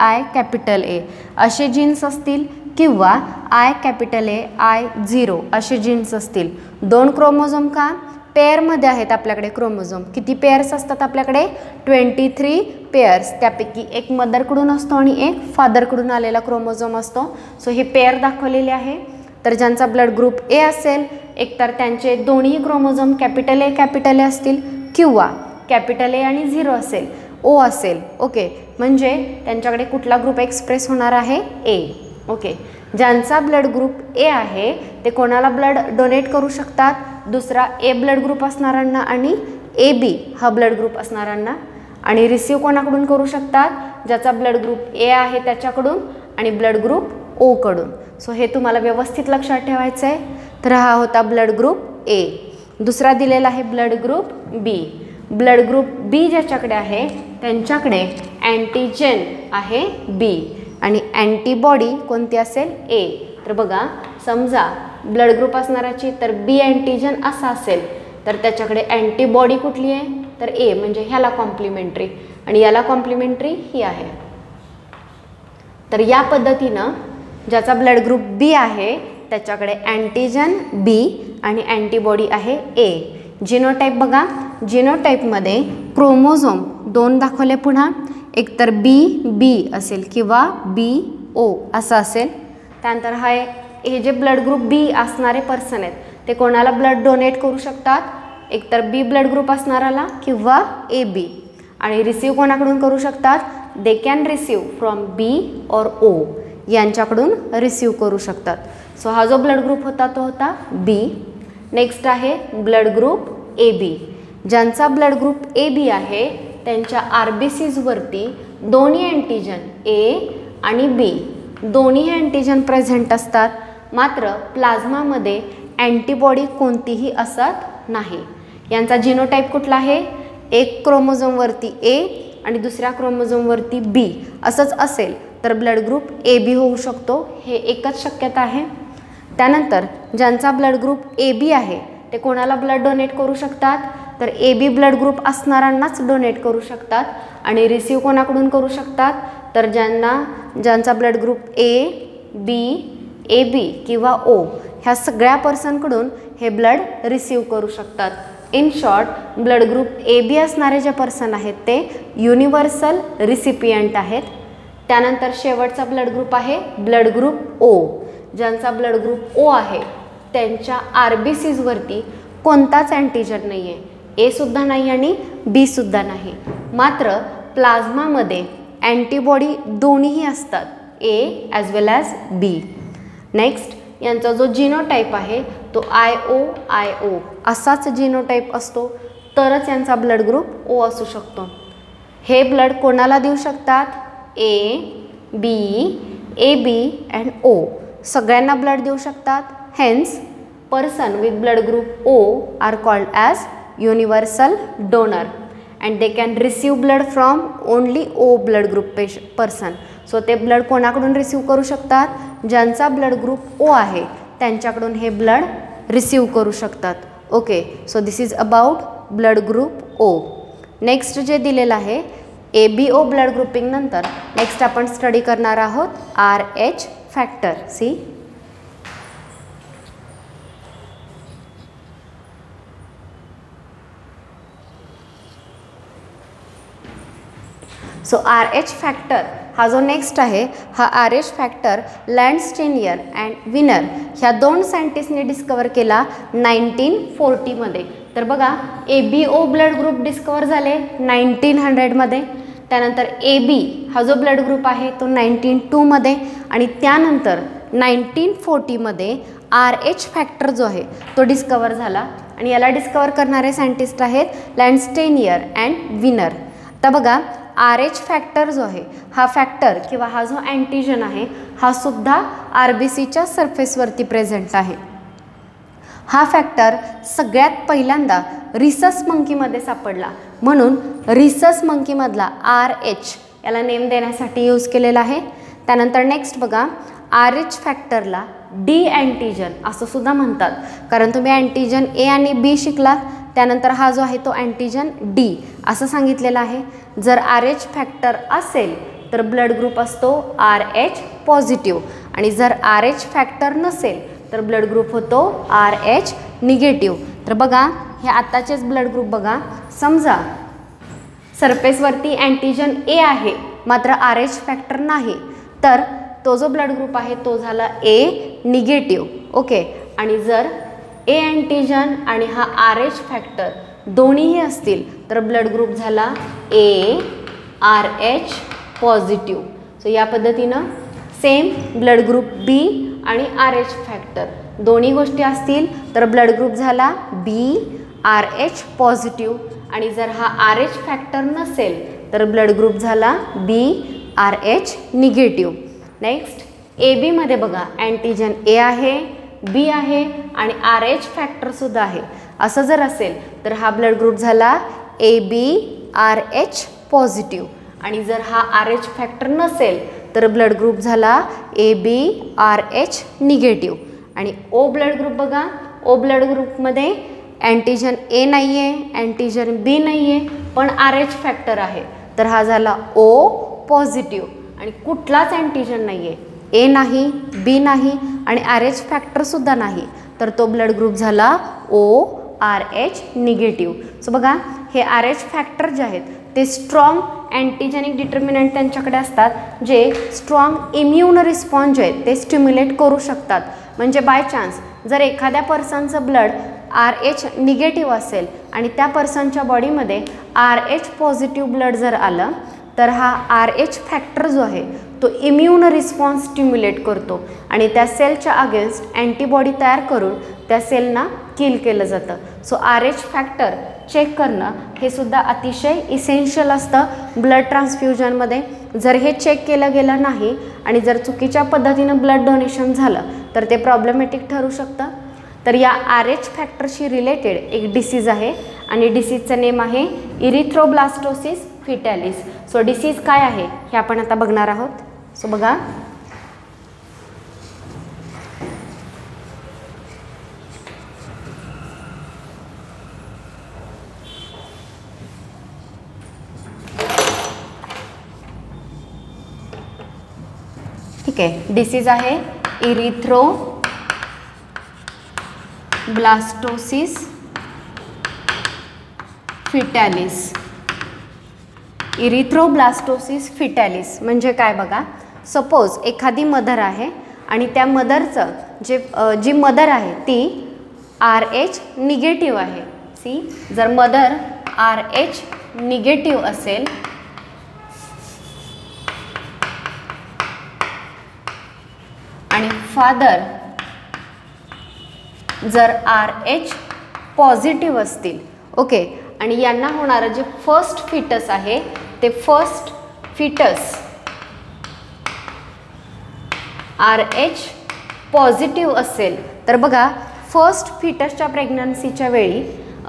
A असे जीन्स असतील किंवा I कॅपिटल A I0 असे जीन्स असतील. 2 क्रोमोझोम का? पेअरमध्ये आहेत आपल्याकडे क्रोमोझोम. किती पेअर्स असतात आपल्याकडे? 23 पेअर्स. त्यापैकी एक मदरकडून असतो आणि एक फादरकडून आलेला क्रोमोझोम असतो. सो हे पेअर दाखवलेले आहे. तर ज्यांचा ब्लड ग्रुप A असेल, एकतर त्यांचे दोन्ही क्रोमोझोम कॅपिटल A असतील किंवा कॅपिटल A आणि 0 असेल, O असेल. ओके. म्हणजे त्यांच्याकडे कुठला ग्रुप एक्सप्रेस होणार आहे? A. ओके. ज्यांचा ब्लड ग्रुप A आहे ते कोणाला ब्लड डोनेट करू शकतात? दुसरा A ब्लड ग्रुप असणाऱ्यांना आणि AB हा ब्लड ग्रुप असणाऱ्यांना. आणि रिसीव कोणाकडून करू शकतात? ज्याचा ब्लड ग्रुप A आहे त्याच्याकडून आणि ब्लड ग्रुप O कडून. सो हे तुम्हाला व्यवस्थित लक्षात ठेवायचं आहे. तर हा होता ब्लड ग्रुप A. दुसरा दिलेला आहे blood group B. Blood group B ज्याच्याकडे आहे त्यांच्याकडे अँटीजन आहे B आणि अँटीबॉडी कोणती असेल? A. तर बघा, समजा ब्लड ग्रुप असणाऱ्याची तर B अँटीजन असा असेल तर त्याच्याकडे अँटीबॉडी कुठली आहे? तर A, म्हणजे ह्याला कॉम्प्लिमेंटरी आणि याला कॉम्प्लिमेंटरी ही आहे. तर या पद्धतीनं ज्याचा ब्लड ग्रुप B आहे त्याच्याकडे अँटीजन B आणि अँटीबॉडी आहे A. जिनोटाईप बघा, जिनोटाईपमध्ये क्रोमोझोम 2 दाखवले. पुन्हा एकतर B असेल किंवा BO असं असेल. त्यानंतर हे जे ब्लड ग्रुप B असणारे पर्सन आहेत ते कोणाला ब्लड डोनेट करू शकतात? एकतर B ब्लड ग्रुप असणाऱ्याला किंवा AB. आणि रिसीव कोणाकडून करू शकतात? They can receive from B or O यांच्याकडून रिसीव करू शकतात. सो हा जो ब्लड ग्रुप होता तो होता B. नेक्स्ट आहे ब्लड ग्रुप AB. ज्यांचा ब्लड ग्रुप AB आहे त्यांच्या RBCsवरती दोन्ही अँटीजन A आणि B दोन्ही अँटीजन प्रेझेंट असतात. मात्र प्लाझ्मामध्ये अँटीबॉडी कोणतीही असत नाही. यांचा जिनोटाईप कुठला आहे? एक क्रोमोझोमवरती A आणि दुसऱ्या क्रोमोझोमवरती B असंच असेल तर ब्लड ग्रुप AB होऊ शकतो. हे एकच शक्यता आहे. त्यानंतर ज्यांचा ब्लड ग्रुप AB आहे ते कोणाला ब्लड डोनेट करू शकतात? तर AB ब्लड ग्रुप असणाऱ्यांनाच डोनेट करू शकतात. आणि रिसीव कोणाकडून करू शकतात? तर ज्यांचा blood group A, B, AB किंवा O ह्या सगळ्या पर्सनकडून हे ब्लड रिसीव करू शकतात. In short, blood group AB असणारे जे पर्सन आहेत ते युनिव्हर्सल रिसिपियंट आहेत. त्यानंतर शेवटचा ब्लड ग्रुप आहे ब्लड ग्रुप O. ज्यांचा ब्लड ग्रुप O आहे त्यांच्या RBCsवरती कोणताच अँटीजन नाही आहे. A सुद्धा नाही आणि B सुद्धा नाही. मात्र प्लाझ्मामध्ये अँटीबॉडी दोन्हीही असतात, A as well as B. Next, यांचा जो जिनोटाईप आहे तो IO असाच जिनोटाईप असतो तरच यांचा ब्लड ग्रुप O असू शकतो. हे ब्लड कोणाला देऊ शकतात? A, B, AB and O सगळ्यांना ब्लड देऊ शकतात. Hence person with blood group O are called as universal donor and they can receive blood from only O blood group person. So ते ब्लड कोणाकडून receive करू शकतात? ज्यांचा blood group O आहे त्यांच्याकडून हे ब्लड रिसीव करू शकतात. Okay. So this is about blood group O. Next जे दिलेलं आहे ABO ब्लड ग्रुपिंग नंतर नेक्स्ट आपण स्टडी करणार आहोत RH factor. See, so RH factor हा जो नेक्स्ट आहे हा RH factor Landsteiner and Wiener ह्या 2 सायंटिस्टने डिस्कवर केला 1940मध्ये. तर बघा ABO ब्लड ग्रुप डिस्कवर झाले 1900मध्ये. त्यानंतर AB हा जो ब्लड ग्रुप आहे तो 1902मध्ये आणि त्यानंतर 1940मध्ये RH फॅक्टर जो आहे तो डिस्कवर झाला आणि याला डिस्कवर करणारे सायंटिस्ट आहेत लँडस्टेनियर अँड विनर. आता बघा RH फॅक्टर जो आहे हा फॅक्टर किंवा हा जो अँटीजन आहे हा सुद्धा RBCच्या सरफेसवरती प्रेझेंट आहे. हा फॅक्टर सगळ्यात पहिल्यांदा रिसस मंकीमध्ये सापडला म्हणून रिसस मंकीमधला RH याला नेम देण्यासाठी यूज केलेला आहे. त्यानंतर नेक्स्ट बघा RH फॅक्टरला डी अँटीजन असं सुद्धा म्हणतात कारण तुम्ही अँटीजन A आणि B शिकलात. त्यानंतर हा जो आहे तो अँटीजन D असं सांगितलेलं आहे. जर RH फॅक्टर असेल तर ब्लड ग्रुप असतो RH पॉझिटिव्ह आणि जर RH फॅक्टर नसेल तर ब्लड ग्रुप होतो RH निगेटिव्ह. तर बघा हे आत्ताचेच ब्लड ग्रुप बघा. समजा सरफेसवरती अँटीजन A आहे मात्र RH फॅक्टर नाही तर तो जो ब्लड ग्रुप आहे तो झाला A निगेटिव्ह. ओके. आणि जर A अँटीजन आणि हा RH फॅक्टर दोन्हीही असतील तर ब्लड ग्रुप झाला A RH पॉझिटिव्ह. सो या पद्धतीनं सेम ब्लड ग्रुप B आणि RH फॅक्टर दोन्ही गोष्टी असतील तर ब्लड ग्रुप झाला B RH पॉझिटिव्ह आणि जर हा RH फॅक्टर नसेल तर ब्लड ग्रुप झाला B RH negative. Next AB मध्ये बघा अँटीजन A आहे B आहे आणि RH फॅक्टरसुद्धा आहे. असं जर असेल तर हा ब्लड ग्रुप झाला AB RH पॉझिटिव्ह आणि जर हा RH फॅक्टर नसेल तर ब्लड ग्रुप झाला AB RH निगेटिव्ह. आणि O ब्लड ग्रुप बघा O ब्लड ग्रुपमध्ये अँटीजन A नाही आहे अँटीजन B नाही आहे पण RH फॅक्टर आहे तर हा झाला O पॉझिटिव्ह आणि कुठलाच अँटीजन नाही आहे A नाही B नाही आणि RH फॅक्टरसुद्धा नाही तर तो ब्लड ग्रुप झाला ORH निगेटिव्ह. सो बघा हे RH फॅक्टर जे आहेत ते स्ट्रॉंग अँटीजेनिक डिटर्मिनंट त्यांच्याकडे असतात जे स्ट्रॉंग इम्युन रिस्पॉन्स जे आहेत ते स्टिम्युलेट करू शकतात. म्हणजे बाय चान्स जर एखाद्या पर्सनचं ब्लड RH निगेटिव्ह असेल आणि त्या पर्सनच्या बॉडीमध्ये RH पॉझिटिव्ह ब्लड जर आलं तर हा RH फॅक्टर जो आहे तो इम्युन रिस्पॉन्स स्टिम्युलेट करतो आणि त्या सेलच्या अगेन्स्ट अँटीबॉडी तयार करून त्या सेलना किल केलं जातं. सो RH फॅक्टर चेक करणं हे सुद्धा अतिशय इसेन्शियल असतं ब्लड ट्रान्सफ्युजनमध्ये. जर हे चेक केलं गेलं नाही आणि जर चुकीच्या पद्धतीनं ब्लड डोनेशन झालं तर ते प्रॉब्लेमॅटिक ठरू शकतं. तर या RH फॅक्टरशी रिलेटेड एक डिसीज आहे आणि डिसीजचं नेम आहे इरिथ्रोब्लास्टोसिस फिटॅलिस. सो डिसीज काय आहे हे आपण आता बघणार आहोत. सो बघा ठीक आहे. डिसीज आहे इरिथ्रोब्लास्टोसिस फिटॅलिस. इरिथ्रोब्लास्टोसिस फिटॅलिस म्हणजे काय बघा. सपोज एखादी मदर आहे आणि त्या मदरचं जी मदर आहे ती RH निगेटिव्ह आहे. जर मदर RH निगेटिव्ह असेल आणि फादर जर RH पॉझिटिव्ह असतील ओके आणि यांना होणारं जे फर्स्ट फिटस आहे ते फर्स्ट फिटस RH पॉझिटिव्ह असेल तर बघा फर्स्ट फिटसच्या प्रेग्नन्सीच्या वेळी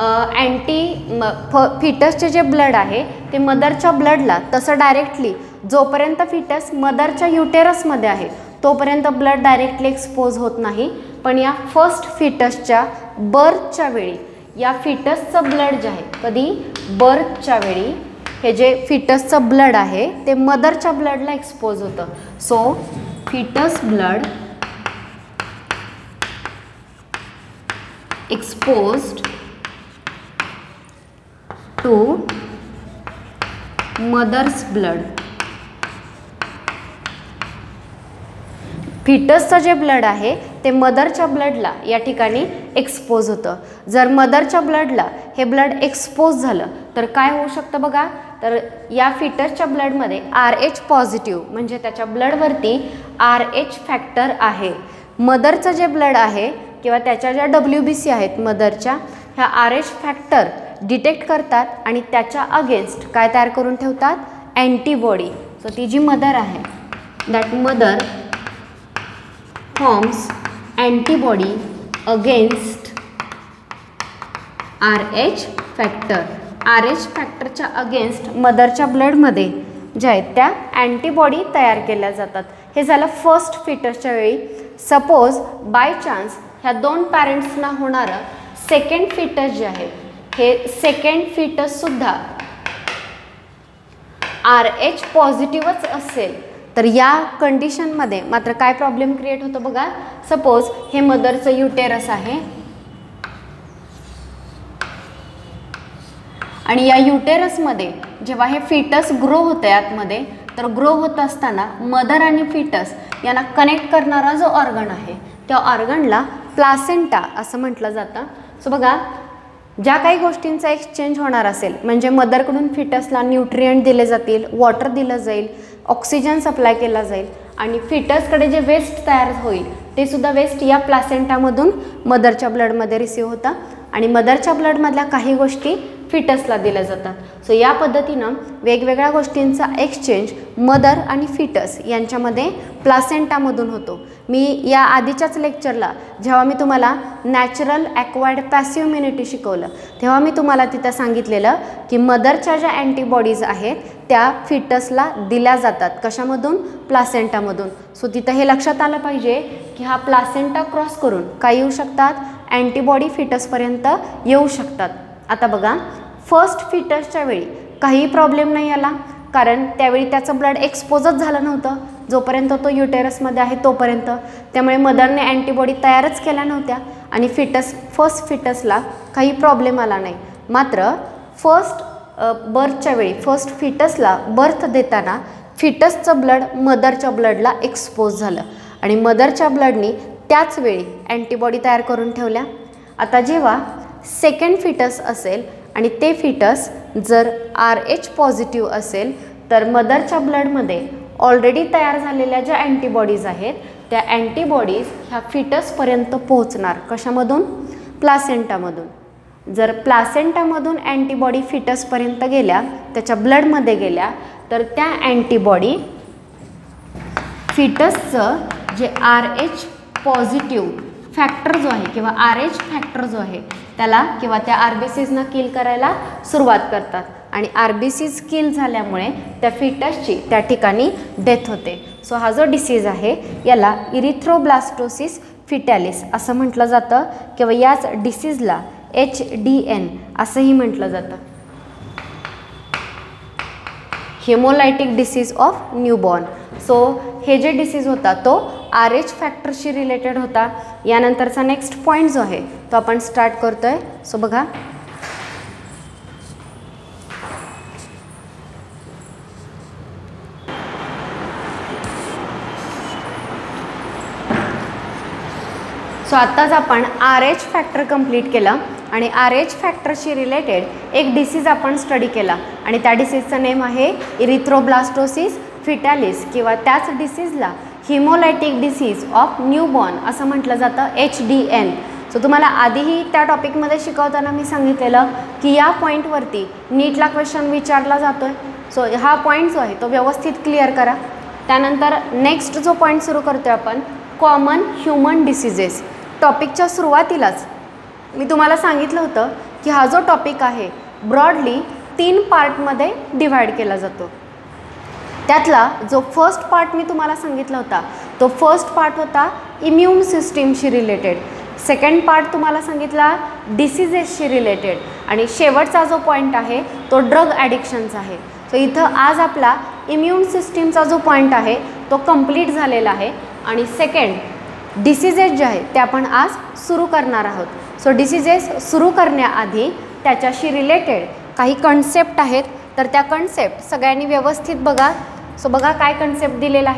फिटसचे जे ब्लड आहे ते मदरच्या ब्लडला तसं डायरेक्टली जोपर्यंत फिटस मदरच्या युटेरसमध्ये आहे तोपर्यंत ब्लड डायरेक्टली एक्सपोज होत नाही. पण या फर्स्ट फिटसच्या बर्थच्या वेळी या फिटसचं ब्लड जे आहे कधी बर्थच्या वेळी हे जे फिटसचं ब्लड आहे ते मदरच्या ब्लडला एक्सपोज होतं. So foetus blood exposed to mother's blood फिटसचं जे ब्लड आहे ते मदरच्या ब्लडला या ठिकाणी एक्सपोज होतं. जर मदरच्या ब्लडला हे ब्लड एक्सपोज झालं तर काय होऊ शकतं बघा, तर या फिटसच्या ब्लडमध्ये RH पॉझिटिव्ह म्हणजे त्याच्या ब्लडवरती RH फॅक्टर आहे. मदरचं जे ब्लड आहे किंवा त्याच्या ज्या WBC आहेत मदरच्या, ह्या RH फॅक्टर डिटेक्ट करतात आणि त्याच्या अगेन्स्ट काय तयार करून ठेवतात, अँटीबॉडी. सो ती जी मदर आहे, that mother forms antibody against RH factor. RH फॅक्टरच्या अगेन्स्ट मदरच्या ब्लडमध्ये ज्या आहेत त्या अँटीबॉडी तयार केल्या जातात. हे झालं फर्स्ट फिटसच्या वेळी. सपोज बाय चान्स ह्या 2 पॅरेंट्सना होणारं सेकंड फिटस जे आहे, हे सेकंड फिटससुद्धा RH पॉझिटिव्हच असेल तर या कंडिशनमध्ये मात्र काय प्रॉब्लेम क्रिएट होतो बघा. सपोज हे मदरचं युटेरस आहे आणि या युटेरसमध्ये जेव्हा हे फिटस ग्रो होते आतमध्ये, तर ग्रो होत असताना मदर आणि फिटस यांना कनेक्ट करणारा जो ऑर्गन आहे त्या ऑर्गनला प्लासेंटा असं म्हटलं जातं. सो बघा, ज्या काही गोष्टींचा एक्सचेंज होणार असेल म्हणजे मदरकडून फिटसला न्यूट्रिएंट दिले जातील, वॉटर दिलं जाईल, ऑक्सिजन सप्लाय केला जाईल आणि फिटसकडे जे वेस्ट तयार होईल ते सुद्धा वेस्ट या प्लासेंटामधून मदरच्या ब्लडमध्ये रिसीव्ह होतं आणि मदरच्या ब्लडमधल्या काही गोष्टी फिटसला दिल्या जातात. सो या पद्धतीनं वेगवेगळ्या गोष्टींचा एक्सचेंज मदर आणि फिटस यांच्यामध्ये प्लासेंटामधून होतो. मी या आधीच्याच लेक्चरला जेव्हा मी तुम्हाला नॅचरल ॲक्वायर्ड पॅसिव्ह इम्युनिटी शिकवलं तेव्हा मी तुम्हाला तिथं सांगितलेलं की मदरच्या ज्या अँटीबॉडीज आहेत त्या फिटसला दिल्या जातात. कशामधून? प्लासेंटामधून. सो तिथं हे लक्षात आलं पाहिजे की हा प्लासेंटा क्रॉस करून काय येऊ शकतात, अँटीबॉडी फिटसपर्यंत येऊ शकतात. आता बघा, फर्स्ट फिटसच्या वेळी काही प्रॉब्लेम नाही आला कारण त्यावेळी त्याचं ब्लड एक्सपोजच झालं नव्हतं जोपर्यंत तो युटेरसमध्ये आहे तोपर्यंत. त्यामुळे मदरने अँटीबॉडी तयारच केल्या नव्हत्या आणि फर्स्ट फिटसला काही प्रॉब्लेम आला नाही. मात्र फर्स्ट बर्थच्या वेळी फर्स्ट फिटसला बर्थ देताना फिटसचं ब्लड मदरच्या ब्लडला एक्सपोज झालं आणि मदरच्या ब्लडनी त्याच वेळी अँटीबॉडी तयार करून ठेवल्या. आता जेव्हा सेकंड फिटस असेल आणि ते फिटस जर RH पॉझिटिव्ह असेल तर मदरच्या ब्लडमध्ये ऑलरेडी तयार झालेल्या ज्या अँटीबॉडीज आहेत त्या अँटीबॉडीज ह्या फिटसपर्यंत पोहोचणार. कशामधून? प्लासेंटामधून. जर प्लासेंटामधून अँटीबॉडी फिटसपर्यंत गेल्या, त्याच्या ब्लडमध्ये गेल्या, तर त्या अँटीबॉडी फिटसचं जे RH पॉझिटिव्ह फॅक्टर जो आहे किंवा RH फॅक्टर जो आहे त्याला किंवा त्या RBCsना किल करायला सुरुवात करतात आणि RBCs किल झाल्यामुळे त्या फिटसची त्या ठिकाणी डेथ होते. सो हा जो डिसीज आहे याला इरिथ्रोब्लास्टोसिस फिटॅलिस असं म्हटलं जातं किंवा याच डिसीजला HDN असंही म्हटलं जातं, haemolytic disease of newborn. So हे जे डिसीज होता तो RH फॅक्टरशी रिलेटेड होता. यानंतरचा नेक्स्ट पॉईंट जो आहे तो आपण स्टार्ट करतोय. सो बघा, सो आत्ताच आपण RH फॅक्टर कंप्लीट केलं आणि RH फॅक्टरशी रिलेटेड एक डिसीज आपण स्टडी केला आणि त्या डिसीजचं नेम आहे इरिथ्रोब्लास्टोसिस फिटॅलिस किंवा त्याच डिसीजला हिमोलायटिक डिसीज ऑफ न्यूबॉर्न असं म्हटलं जातं, HDN. सो तुम्हाला आधीही त्या टॉपिकमध्ये शिकवताना मी सांगितलेलं की या पॉईंटवरती नीटला क्वेश्चन विचारला जातो आहे. सो हा पॉईंट जो आहे तो व्यवस्थित क्लिअर करा. त्यानंतर नेक्स्ट जो पॉईंट सुरू करतो आपण, कॉमन ह्युमन डिसीजेस. टॉपिकच्या सुरुवातीलाच मी तुम्हाला सांगितलं होतं की हा जो टॉपिक आहे ब्रॉडली 3 पार्टमध्ये डिव्हाइड केला जातो. त्यातला जो फर्स्ट पार्ट मी तुम्हाला सांगितला होता तो फर्स्ट पार्ट होता इम्यून सिस्टीमशी रिलेटेड. सेकंड पार्ट तुम्हाला सांगितला डिसीजेसशी रिलेटेड आणि शेवटचा जो पॉईंट आहे तो ड्रग ॲडिक्शनचा आहे. सो इथं आज आपला इम्यून सिस्टीमचा जो पॉईंट आहे तो कंप्लीट झालेला आहे आणि सेकंड डिसीजेस जे आहे ते आपण आज सुरू करणार आहोत. सो डिसीजेस सुरू करण्याआधी त्याच्याशी रिलेटेड काही कन्सेप्ट आहेत तर त्या कन्सेप्ट सगळ्यांनी व्यवस्थित बघा. सो बघा काय कन्सेप्ट दिलेला आहेत.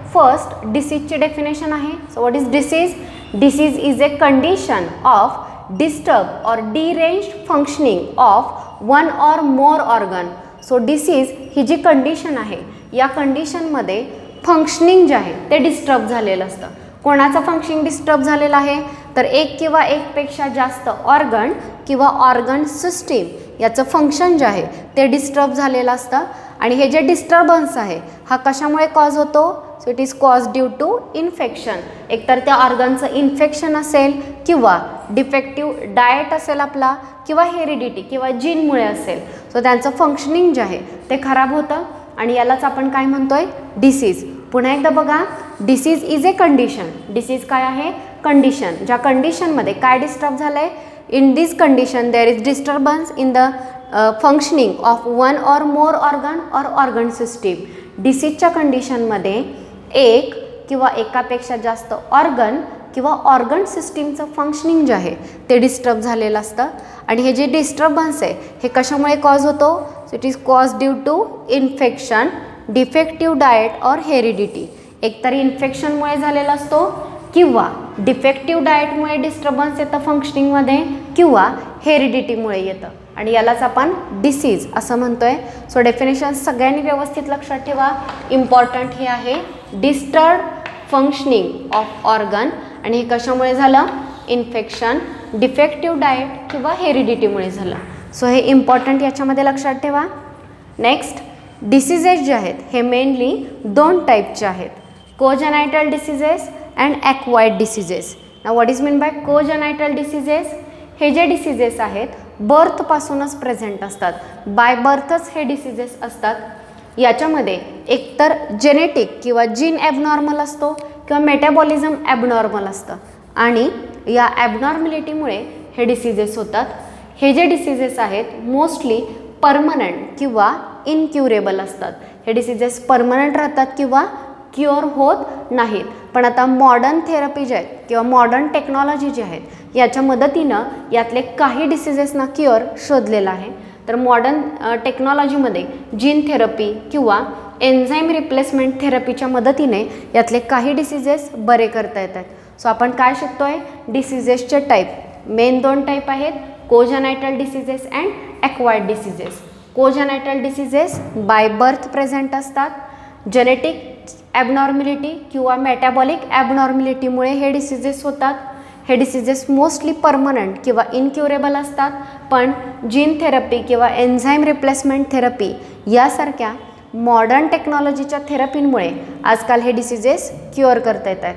फर्स्ट डिसीजची डेफिनेशन आहे. So what is disease? Disease is a condition of disturb or deranged functioning of one or more organ. So disease ही जी कंडिशन आहे या कंडिशनमध्ये फंक्शनिंग जे आहे ते डिस्टर्ब झालेलं असतं. कोणाचं फंक्शनिंग डिस्टर्ब झालेलं आहे? तर एक किंवा एकपेक्षा जास्त ऑर्गन किंवा ऑर्गन सिस्टीम याचं फंक्शन जे आहे ते डिस्टर्ब झालेलं असतं. आणि हे जे डिस्टर्बन्स आहे हा कशामुळे कॉज होतो? So it is cause due to infection. एकतर त्या ऑर्गनचं इन्फेक्शन असेल किंवा डिफेक्टिव्ह डाएट असेल आपला किंवा हेरिडिटी किंवा जीनमुळे असेल. सो त्यांचं फंक्शनिंग जे आहे ते खराब होतं आणि यालाच आपण काय म्हणतोय? डिसीज. पुन्हा एकदा बघा, disease is a condition. Disease काय आहे? कंडिशन. ज्या कंडिशनमध्ये काय डिस्टर्ब झालं आहे? In this condition there is disturbance in the functioning of one or more organ or organ system. डिसीजच्या कंडिशनमध्ये एक किंवा एकापेक्षा जास्त ऑर्गन किंवा ऑर्गन सिस्टीमचं फंक्शनिंग जे आहे ते डिस्टर्ब झालेलं असतं. आणि हे जे डिस्टर्बन्स आहे हे कशामुळे कॉज होतो? So it is cause due to infection, defective diet or heredity. एकतरी इन्फेक्शनमुळे झालेला असतो किंवा डिफेक्टिव्ह डाएटमुळे डिस्टर्बन्स येतं फंक्शनिंगमध्ये किंवा हेरिडिटीमुळे येतं आणि यालाच आपण डिसीज असं म्हणतोय. सो डेफिनेशन सगळ्यांनी व्यवस्थित लक्षात ठेवा. इम्पॉर्टंट हे आहे डिस्टर्ब फंक्शनिंग ऑफ ऑर्गन आणि हे कशामुळे झालं? इन्फेक्शन, डिफेक्टिव्ह डाएट किंवा हेरिडिटीमुळे झालं. सो हे इम्पॉर्टंट याच्यामध्ये लक्षात ठेवा. नेक्स्ट, डिसीजेस जे आहेत हे मेनली दोन टाईपचे आहेत, congenital diseases and acquired diseases. ना what is mean by congenital diseases? हे जे डिसीजेस आहेत बर्थपासूनच प्रेझेंट असतात, बाय बर्थच हे डिसीजेस असतात. याच्यामध्ये एकतर जेनेटिक किंवा जीन ॲबनॉर्मल असतो किंवा मेटाबॉलिझम ॲबनॉर्मल असतं आणि या ॲबनॉर्मॅलिटीमुळे हे डिसीजेस होतात. हे जे डिसीजेस आहेत मोस्टली परमनंट किंवा इनक्युरेबल असतात. हे डिसीजेस परमनंट राहतात किंवा क्युअर होत नाहीत. पण आता मॉडर्न थेरपी जे आहेत किंवा मॉडर्न टेक्नॉलॉजी जी आहेत याच्या मदतीनं यातले काही डिसीजेसना क्युअर शोधलेला आहे. तर मॉडर्न टेक्नॉलॉजीमध्ये जीन थेरपी किंवा एन्झाईम रिप्लेसमेंट थेरपीच्या मदतीने यातले काही डिसीजेस बरे करता येतात. सो आपण काय शिकतोय? डिसीजेसचे टाईप. मेन दोन टाईप आहेत, congenital diseases and acquired diseases. Congenital diseases by birth present असतात. जेनेटिक ॲबनॉर्मॅलिटी किंवा मेटाबॉलिक ॲबनॉर्मॅलिटीमुळे हे डिसीजेस होतात. हे डिसीजेस मोस्टली परमनंट किंवा इनक्युरेबल असतात. पण जीन थेरपी किंवा एन्झाईम रिप्लेसमेंट थेरपी यासारख्या मॉडर्न टेक्नॉलॉजीच्या थेरपींमुळे आजकाल हे डिसीजेस क्युअर करता येत आहेत.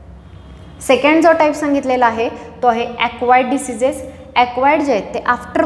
सेकंड जो टाईप सांगितलेला आहे तो आहे ॲक्वायर्ड डिसीजेस. ॲक्वायर्ड जे आहेत ते आफ्टर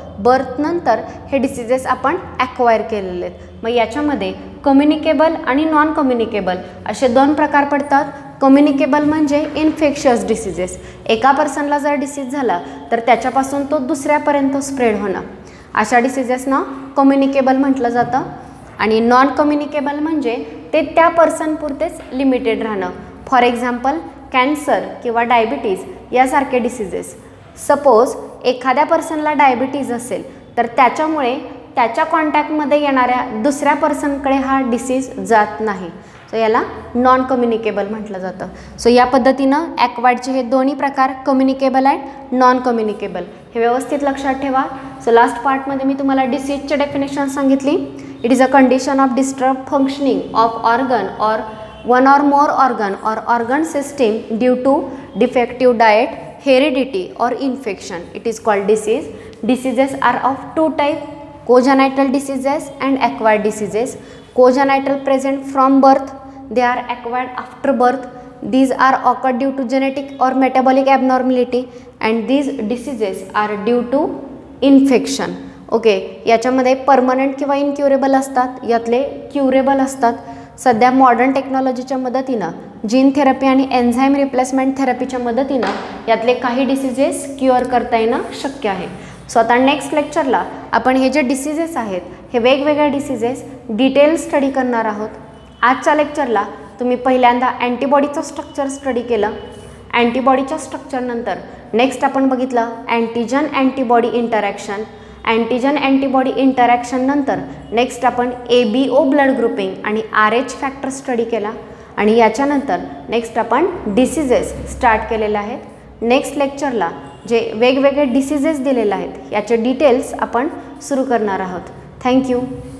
बर्थनंतर हे डिसीजेस आपण ॲक्वायर केलेले आहेत. मग याच्यामध्ये कम्युनिकेबल आणि नॉन कम्युनिकेबल असे दोन प्रकार पडतात. कम्युनिकेबल म्हणजे इन्फेक्शियस डिसीजेस. एका पर्सनला जर डिसीज झाला तर त्याच्यापासून तो दुसऱ्यापर्यंत स्प्रेड होणं, अशा डिसीजेसना कम्युनिकेबल म्हटलं जातं. आणि नॉन कम्युनिकेबल म्हणजे ते त्या पर्सनपुरतेच लिमिटेड राहणं. फॉर एक्झाम्पल कॅन्सर किंवा डायबिटीज यासारखे डिसीजेस. सपोज एखाद्या पर्सनला डायबिटीज असेल तर त्याच्यामुळे त्याच्या कॉन्टॅक्टमध्ये येणाऱ्या दुसऱ्या पर्सनकडे हा डिसीज जात नाही. सो याला नॉन कम्युनिकेबल म्हटलं जातं. सो या पद्धतीनं ॲक्वायर्डचे हे दोन्ही प्रकार कम्युनिकेबल अँड नॉन कम्युनिकेबल हे व्यवस्थित लक्षात ठेवा. सो लास्ट पार्टमध्ये मी तुम्हाला डिसीजचे डेफिनेशन सांगितली. It is a condition of disturb functioning of organ or one or more organ or organ system due to defective diet, heredity or infection. It is called disease. Diseases are of two type, congenital diseases and acquired diseases. Congenital present from birth, they are acquired after birth. These are occurred due to genetic or metabolic abnormality and these diseases are due to infection. Okay, याच्यामध्ये permanent किंवा incurable असतात, यातले curable असतात. सध्या modern टेक्नॉलॉजीच्या मदतीनं gene therapy आणि enzyme replacement थेरपीच्या मदतीनं यातले काही डिसीजेस क्युअर करता येणं शक्य आहे. सो आता नेक्स्ट लेक्चरला आपण हे जे डिसीजेस आहेत हे वेगवेगळे डिसीजेस डिटेल स्टडी करणार आहोत. आजच्या लेक्चरला तुम्ही पहिल्यांदा अँटीबॉडीचं स्ट्रक्चर स्टडी केलं. अँटीबॉडीच्या स्ट्रक्चरनंतर नेक्स्ट आपण बघितलं antigen antibody interaction. Antigen antibody interaction नंतर नेक्स्ट आपण ABO ब्लड ग्रुपिंग आणि RH फॅक्टर स्टडी केला. आणि याच्यानंतर नेक्स्ट आपण डिसीजेस स्टार्ट केलेले आहेत। नेक्स्ट लेक्चरला जे वेगवेगळे डिसीजेस दिलेले आहेत याचे डिटेल्स आपण सुरू करणार आहोत। थँक्यू।